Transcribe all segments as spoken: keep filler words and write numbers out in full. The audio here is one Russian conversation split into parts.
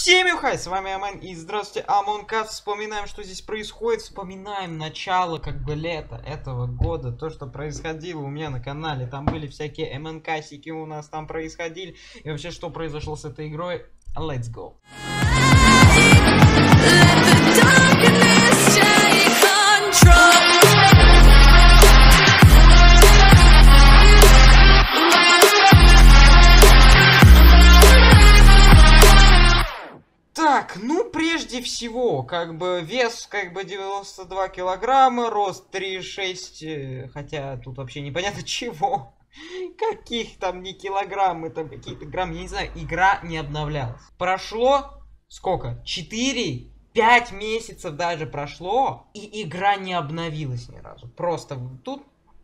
Всем хай, с вами Аман, и здравствуйте, Among Us. Вспоминаем, что здесь происходит, вспоминаем начало, как бы, лета этого года, то, что происходило у меня на канале. Там были всякие МНК-сики у нас там происходили, и вообще, что произошло с этой игрой. Let's go. Так, ну прежде всего, как бы вес, как бы девяносто два килограмма, рост три шесть, хотя тут вообще непонятно чего. Каких там не килограммы, там какие-то граммы, я не знаю, игра не обновлялась. Прошло сколько? четыре пять месяцев даже прошло, и игра не обновилась ни разу. Просто тут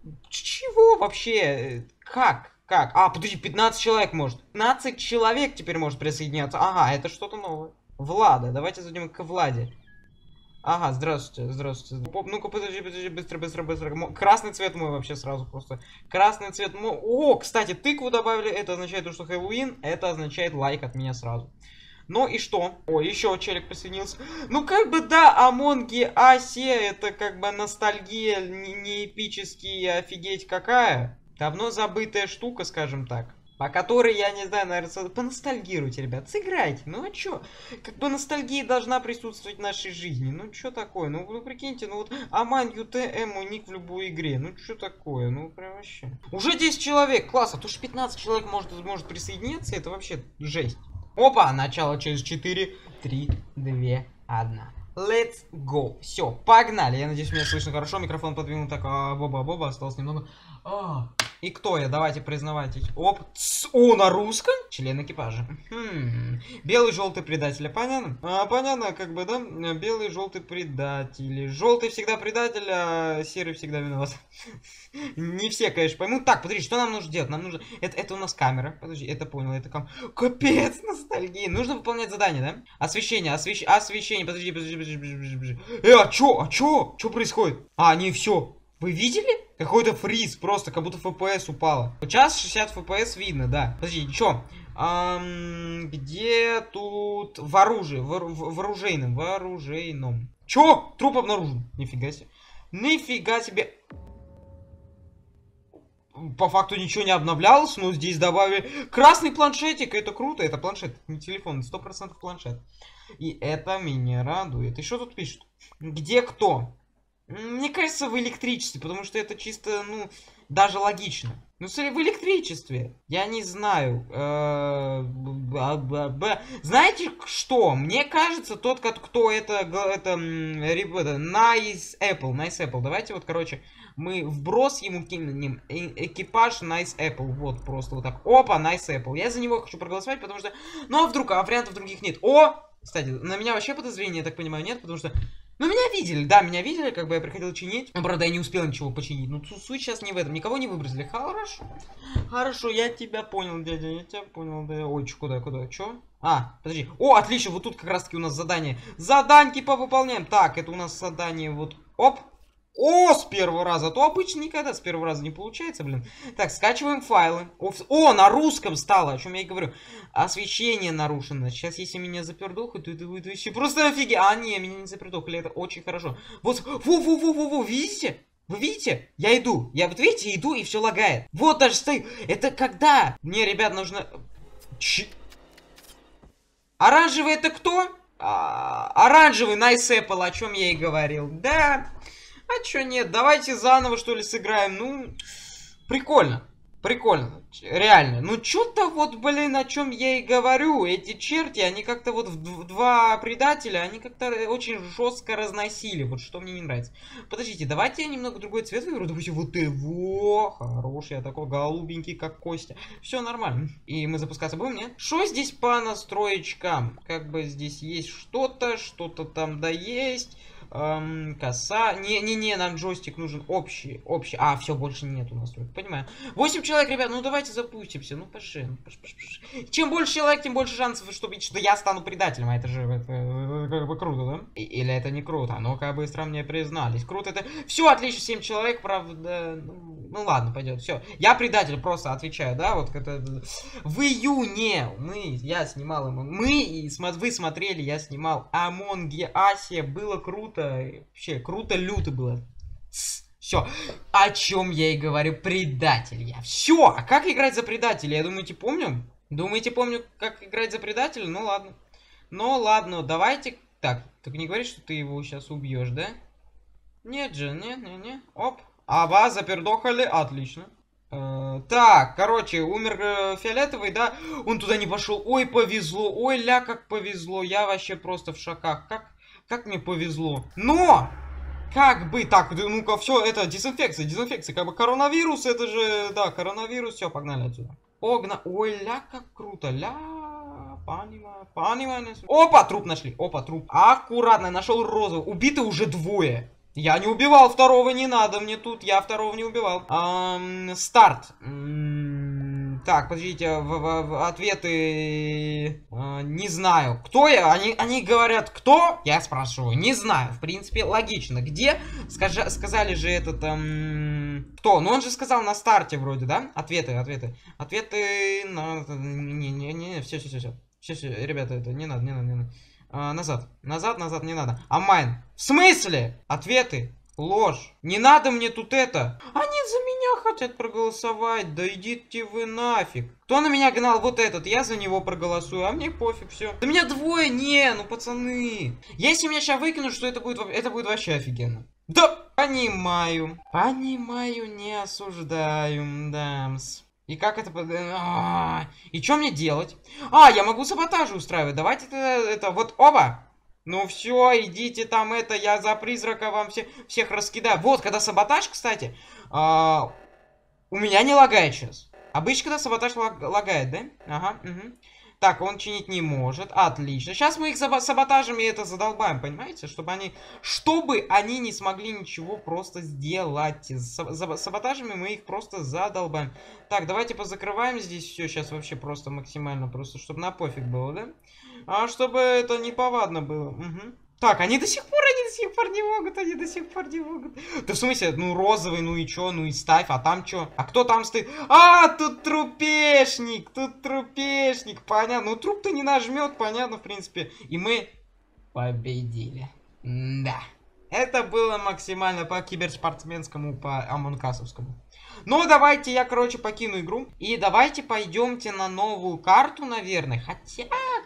чего вообще? Как? Как? А, подожди, пятнадцать человек может. пятнадцать человек теперь может присоединяться. Ага, это что-то новое. Влада, давайте зайдем к Владе. Ага, здравствуйте, здравствуйте. Ну-ка, подожди, подожди, быстро, быстро, быстро. Красный цвет мой вообще сразу просто. Красный цвет мой. О, кстати, тыкву добавили. Это означает, что Хэллоуин. Это означает лайк от меня сразу. Ну и что? О, еще челик присоединился. Ну как бы да, Among Us это как бы ностальгия, не, не эпический, офигеть какая. Давно забытая штука, скажем так. По которой, я не знаю, наверное, поностальгируйте, ребят, сыграйте. Ну а чё? Как бы ностальгия должна присутствовать в нашей жизни. Ну чё такое? Ну вы прикиньте, ну вот Аман ю тэ эм мой ник в любой игре. Ну чё такое? Ну прям вообще. Уже десять человек, класс, а то что пятнадцать человек может, может присоединиться, это вообще жесть. Опа, начало через четыре, три, два, один. Let's go. Все, погнали. Я надеюсь, меня слышно хорошо. Микрофон подвинул так. А, боба, боба, осталось немного. А, и кто я? Давайте признавайтесь. Оп. Ц, о, на русском? Член экипажа. Хм. Белый, желтый предатель. Понятно? А, понятно, как бы, да? Белый, желтый предатель. Желтый всегда предатель, а серый всегда виноват. Не все, конечно, поймут. Так, подожди, что нам нужно делать? Нам нужно... Это, это у нас камера. Подожди, это понял, это кам... Капец, ностальгия. Нужно выполнять задание, да? Освещение, освещ... освещение. Подожди, подожди, подожди, подожди, подожди. Э, а чё? А чё? Чё происходит? А, не, все. Вы видели? Какой-то фриз просто, как будто эф пи эс упало. Сейчас шестьдесят эф пи эс видно, да. Подожди, чё? Ам, где тут... В оружии, в, в, в оружейном, в оружейном. Чё? Труп обнаружен. Нифига себе. Нифига себе. По факту ничего не обновлялось, но здесь добавили красный планшетик. Это круто, это планшет, не телефон, сто процентов планшет. И это меня радует. И что тут пишут? Где кто? Мне кажется, в электричестве, потому что это чисто, ну, даже логично. Ну, в электричестве. Я не знаю. Знаете что? Мне кажется, тот, кто это... Это... Nice Apple. Nice Apple. Давайте вот, короче... Мы вброс ему кинем экипаж Nice Apple. Вот, просто вот так. Опа, Nice Apple. Я за него хочу проголосовать, потому что... Ну, а вдруг, а вариантов других нет. О! Кстати, на меня вообще подозрения, я так понимаю, нет, потому что... Ну, меня видели, да, меня видели, как бы я приходил чинить. Но, правда, я не успел ничего починить. Ну, суть сейчас не в этом. Никого не выбросили. Хорошо. Хорошо, я тебя понял, дядя, я тебя понял, да. Ой, чё, куда, куда, чё? А, подожди. О, отлично, вот тут как раз-таки у нас задание. Заданьки повыполняем. Так, это у нас задание вот... Оп. О, с первого раза. А то обычно никогда с первого раза не получается, блин. Так, скачиваем файлы. О, на русском стало, о чем я и говорю. Освещение нарушено. Сейчас, если меня запердохают, то это будет вообще просто офигеть. А, не, меня не запердохали, это очень хорошо. Вот, во-во-во-во-во, видите? Вы видите? Я иду. Я, вот видите, иду, и все лагает. Вот даже стою. Это когда? Мне, ребят, нужно... Ч... Оранжевый это кто? А, оранжевый Nice Apple, о чем я и говорил. Да... А чё нет, давайте заново что ли сыграем, ну, прикольно, прикольно, реально, ну чё-то вот, блин, о чем я и говорю, эти черти, они как-то вот в два предателя, они как-то очень жестко разносили, вот что мне не нравится. Подождите, давайте я немного другой цвет выберу, допустим, вот его, хороший, я такой голубенький, как Костя, все нормально. И мы запускаться будем, нет? Что здесь по настроечкам? Как бы здесь есть что-то, что-то там да есть. Эм, коса. Не-не-не, нам джойстик нужен общий. Общий. А, все, больше нету настроек. Понимаю. восемь человек, ребят, ну давайте запустимся. Ну, пошли. Ну, пошли, пошли, пошли. Чем больше человек, тем больше шансов, что, что я стану предателем. А это же это, как бы круто, да? И, или это не круто? Ну-ка, быстро мне признались. Круто это. Все, отлично, семь человек, правда. Ну, ну ладно, пойдет. Все. Я предатель, просто отвечаю, да? Вот это. В июне мы, я снимал ему. Мы и вы смотрели, я снимал Among Us. Было круто. Вообще, круто, люто было. Все. О чем я и говорю, предатель я. Все. А как играть за предателя? Я думаете, помню? Думаете, помню, как играть за предателя? Ну ладно. Ну ладно, давайте. Так, только не говори, что ты его сейчас убьешь, да? Нет же, не, не, не. Оп. А вас запердохали. Отлично. Э, так, короче, умер э, фиолетовый, да? Он туда не пошел. Ой, повезло. Ой, ля, как повезло. Я вообще просто в шоках. Как, как мне повезло. Но! Как бы, так, ну-ка, все, это дезинфекция, дезинфекция. Как бы коронавирус, это же, да, коронавирус. Все, погнали отсюда. Погна. Ой, ля, как круто. Ля. Понимаю, понимаю. Опа, труп нашли. Опа, труп. Аккуратно, нашел розовый. Убиты уже двое. Я не убивал второго, не надо мне тут. Я второго не убивал. Эм, старт. М-м, так, подождите, в, в, в ответы... Э, не знаю. Кто я? Они, они говорят, кто? Я спрашиваю. Не знаю. В принципе, логично. Где? Скажа, сказали же этот... Эм, кто? Ну, он же сказал на старте вроде, да? Ответы, ответы. Ответы на... Не-не-не, все, все, все, все. Все, все, ребята, это не надо, не надо, не надо. А, назад, назад, назад, не надо. А майн. В смысле? Ответы. Ложь. Не надо мне тут это. Они за меня хотят проголосовать. Да идите вы нафиг. Кто на меня гнал? Вот этот. Я за него проголосую. А мне пофиг, все. Да меня двое. Не, ну пацаны. Если меня сейчас выкинут, что это будет, это будет вообще офигенно. Да, понимаю. Понимаю, не осуждаю. Дамс. И как это... А -а -а. И что мне делать? А, я могу саботажи устраивать. Давайте это... это вот, оба. Ну все, идите там это, я за призрака вам все, всех раскидаю. Вот, когда саботаж, кстати, а, у меня не лагает сейчас. Обычно, когда саботаж лаг, лагает, да? Ага, угу. Так, он чинить не может. Отлично. Сейчас мы их саботажами это задолбаем, понимаете? Чтобы они... Чтобы они не смогли ничего просто сделать. С саботажами мы их просто задолбаем. Так, давайте позакрываем здесь все. Сейчас вообще просто максимально. Просто, чтобы на пофиг было, да? А чтобы это неповадно было. Угу. Так, они до сих пор, они до сих пор не могут, они до сих пор не могут. Да в смысле, ну розовый, ну и чё, ну и ставь, а там чё? А кто там стоит? А, тут трупешник, тут трупешник, понятно. Ну труп-то не нажмет, понятно, в принципе. И мы победили. Да. Это было максимально по киберспортсменскому, по амонкасовскому. Ну, давайте я, короче, покину игру. И давайте пойдемте на новую карту, наверное. Хотя,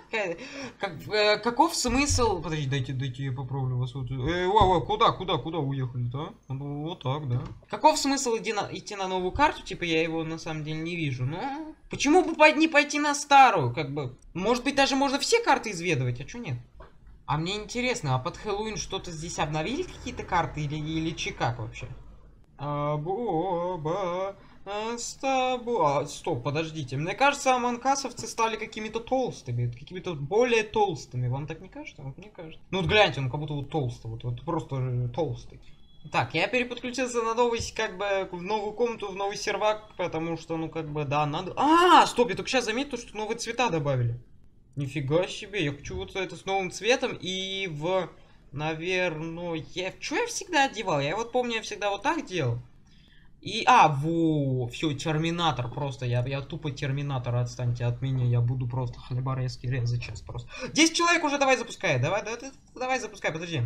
как, э, каков смысл... Подожди, дайте, дайте я поправлю вас. Вот. Э, о, о, куда, куда, куда уехали-то? Ну, вот так, да. Каков смысл идти на, идти на новую карту? Типа, я его на самом деле не вижу. Но почему бы не пойти на старую? Как бы, может быть, даже можно все карты изведывать, а что нет? А мне интересно, а под Хэллоуин что-то здесь обновили какие-то карты или, или че как вообще? А, боба, а, с тобой... А, стоп, подождите. Мне кажется, амонкасовцы стали какими-то толстыми. Какими-то более толстыми. Вам так не кажется? Вот мне кажется. Ну вот гляньте, он как будто вот толстый. Вот, вот просто толстый. Так, я переподключился на новый, как бы, в новую комнату, в новый сервак. Потому что, ну как бы, да, надо... А, стоп, я только сейчас заметил, что новые цвета добавили. Нифига себе, я хочу вот это с новым цветом и в... Наверное, я... Что я всегда одевал? Я вот помню, я всегда вот так делал. И... А, во, все, терминатор просто. Я, я тупо терминатор, отстаньте от меня. Я буду просто хлеборезки резать сейчас просто. десять человек уже, давай запускай. Давай, давай, давай запускай, подожди.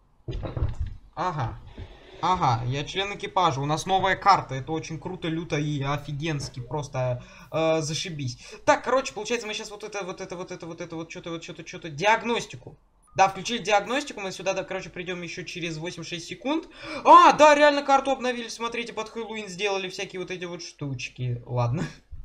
Ага. Ага, я член экипажа. У нас новая карта. Это очень круто, люто и офигенски. Просто э, зашибись. Так, короче, получается, мы сейчас вот это, вот это, вот это, вот это, вот что-то, вот что-то, что-то, диагностику. Да, включили диагностику. Мы сюда, да, короче, придем еще через восемь-шесть секунд. А, да, реально карту обновили. Смотрите, под Хэллоуин сделали всякие вот эти вот штучки. Ладно.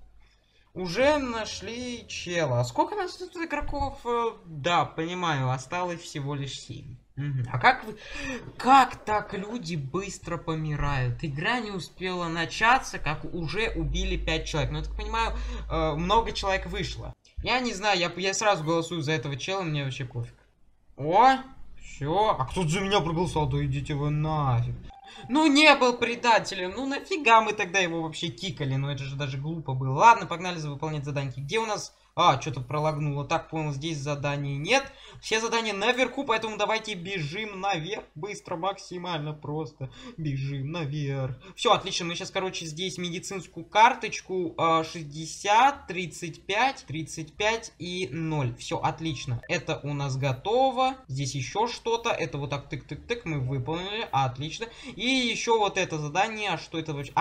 Уже нашли чела. А сколько у нас тут игроков? Да, понимаю, осталось всего лишь семь. Угу. А как вы... Как так люди быстро помирают? Игра не успела начаться, как уже убили пять человек. Ну, я так понимаю, э, много человек вышло. Я не знаю, я, я сразу голосую за этого чела, мне вообще пофиг. О, Все. А кто за меня проголосовал? Да идите вы нафиг. Ну, не был предателем. Ну, нафига мы тогда его вообще кикали? Ну, это же даже глупо было. Ладно, погнали за выполнять заданьки. Где у нас... А, что-то пролагнуло. Так, понял, здесь заданий нет. Все задания наверху, поэтому давайте бежим наверх. Быстро, максимально просто. Бежим наверх. Все, отлично. Мы сейчас, короче, здесь медицинскую карточку шестьдесят, тридцать пять, тридцать пять и ноль. Все, отлично. Это у нас готово. Здесь еще что-то. Это вот так тык-тык-тык мы выполнили. Отлично. И еще вот это задание. Что это вообще?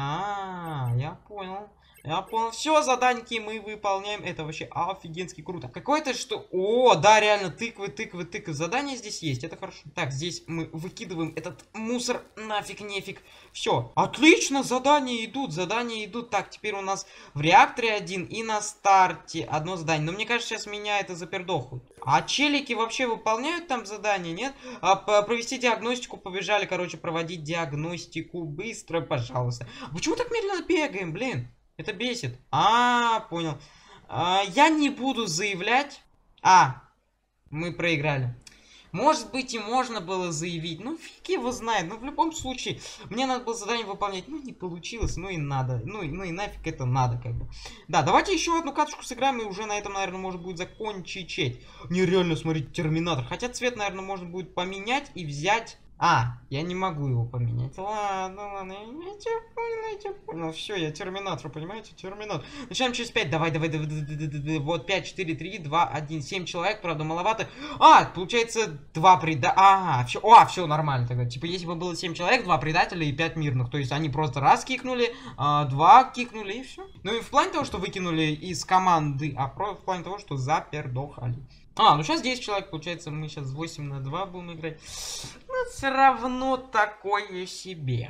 А, -а, -а я понял. Я понял. Все, заданьки мы выполняем. Это вообще офигенски круто. Какое-то что... О, да, реально, тыквы, тыквы, тыквы. Задания здесь есть, это хорошо. Так, здесь мы выкидываем этот мусор. Нафиг, нефиг. Все, отлично, задания идут, задания идут. Так, теперь у нас в реакторе один и на старте одно задание. Но мне кажется, сейчас меня это запердохают. А челики вообще выполняют там задания, нет? А, провести диагностику, побежали, короче, проводить диагностику. Быстро, пожалуйста. А почему так медленно бегаем, блин? Это бесит. А, понял. А, я не буду заявлять. А, мы проиграли. Может быть, и можно было заявить. Ну, фиг его знает. Но в любом случае, мне надо было задание выполнять. Ну, не получилось. Ну и надо. Ну и, ну и нафиг это надо, как бы. Да, давайте еще одну катушку сыграем. И уже на этом, наверное, можно будет закончить. Нереально смотреть Терминатор. Хотя цвет, наверное, можно будет поменять и взять... А, я не могу его поменять. Ладно, ладно, я тебя понял, я тебя понял. Все, я Терминатор, понимаете? Терминатор. Начинаем через пять. Давай, давай, давай, давай, давай, давай. Вот, пять, четыре, три, два, один. семь человек, правда, маловато. А, получается, два преда... Ага, все, о, все нормально тогда. Типа, если бы было семь человек, два предателя и пять мирных. То есть, они просто раз кикнули, а, два кикнули и все. Ну и в плане того, что выкинули из команды, а про... в плане того, что запердохали. А, ну сейчас десять человек, получается, мы сейчас восемь на два будем играть. Но все равно такое себе.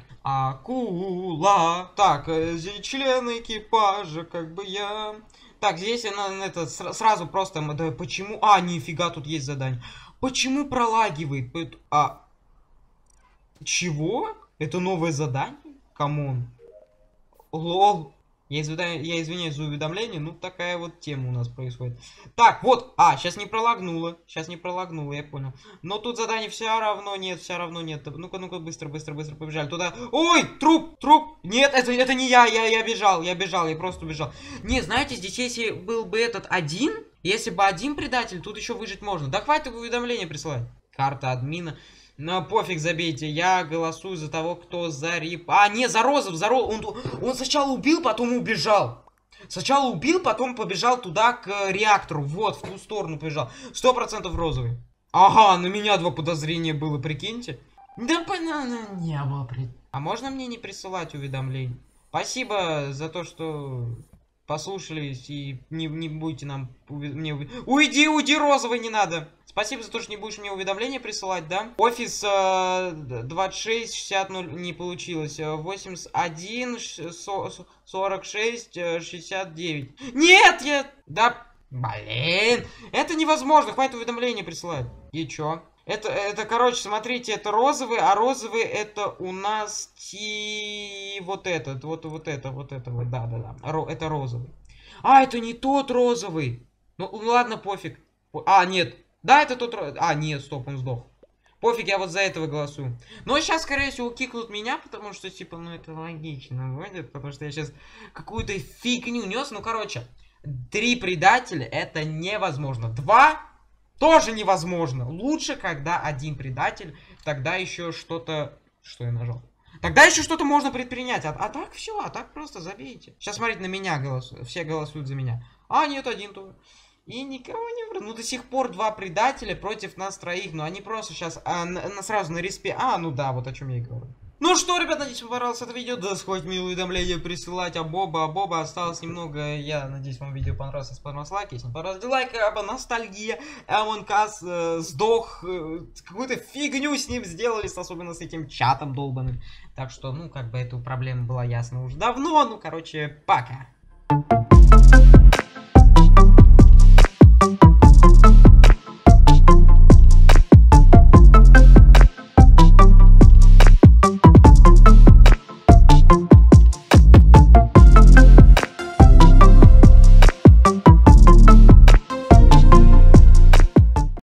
Акула. Так, здесь члены экипажа, как бы я... Так, здесь она, это, сразу просто... Да, почему... А, нифига, тут есть задание. Почему пролагивает? А... Чего? Это новое задание? Камон. Лол. Я, извиня... я извиняюсь за уведомление, ну такая вот тема у нас происходит. Так, вот, а, сейчас не пролагнуло, сейчас не пролагнуло, я понял. Но тут заданий все равно нет, все равно нет. Ну-ка, ну-ка, быстро, быстро, быстро побежали туда. Ой, труп, труп, нет, это, это не я, я, я бежал, я бежал, я просто бежал. Не, знаете, здесь если был бы этот один, если бы один предатель, тут еще выжить можно. Да хватит уведомления присылать. Карта админа. Ну, пофиг, забейте. Я голосую за того, кто за рип... А, не, за Розов, за Розов. Он, он сначала убил, потом убежал. Сначала убил, потом побежал туда, к реактору. Вот, в ту сторону побежал. Сто процентов розовый. Ага, на меня два подозрения было, прикиньте. Да, понятно, не было. При... А можно мне не присылать уведомлений? Спасибо за то, что... послушались и не, не будете нам... Мне... Уйди, уйди, розовый, не надо. Спасибо за то, что не будешь мне уведомления присылать, да? Офис э, двадцать шесть шестьдесят ноль не получилось. восемьдесят один сорок шесть шестьдесят девять. Нет, я... Да, блин. Это невозможно. Хватит уведомления присылать. И чё? Это, это, короче, смотрите, это розовый, а розовый это у нас ти... Вот этот, вот, вот это, вот это, вот, да-да-да. Ро... Это розовый. А, это не тот розовый. Ну, ладно, пофиг. А, нет. Да, это тот... А, нет, стоп, он сдох. Пофиг, я вот за этого голосую. Но сейчас, скорее всего, кикнут меня, потому что, типа, ну, это логично будет, потому что я сейчас какую-то фигню нес. Ну, короче, три предателя это невозможно. Два тоже невозможно. Лучше, когда один предатель, тогда еще что-то... Что я нажал? Тогда еще что-то можно предпринять. А, а так все, а так просто забейте. Сейчас, смотрите, на меня голосуют. Все голосуют за меня. А, нет, один тоже. И никого не... Ну, до сих пор два предателя против нас троих. Но они просто сейчас а, на, на, сразу на респе... А, ну да, вот о чем я и говорю. Ну что, ребят, надеюсь, вам понравилось это видео. Да, сходите мне уведомления присылать. А Боба, а Боба осталось немного. Я надеюсь, вам видео понравилось. Если понравилось, лайк. Если не понравилось, дизлайк. Аба, ностальгия. Among Us э, сдох. Э, Какую-то фигню с ним сделали. Особенно с этим чатом долбаным. Так что, ну, как бы, эту проблему была ясна уже давно. Ну, короче, пока.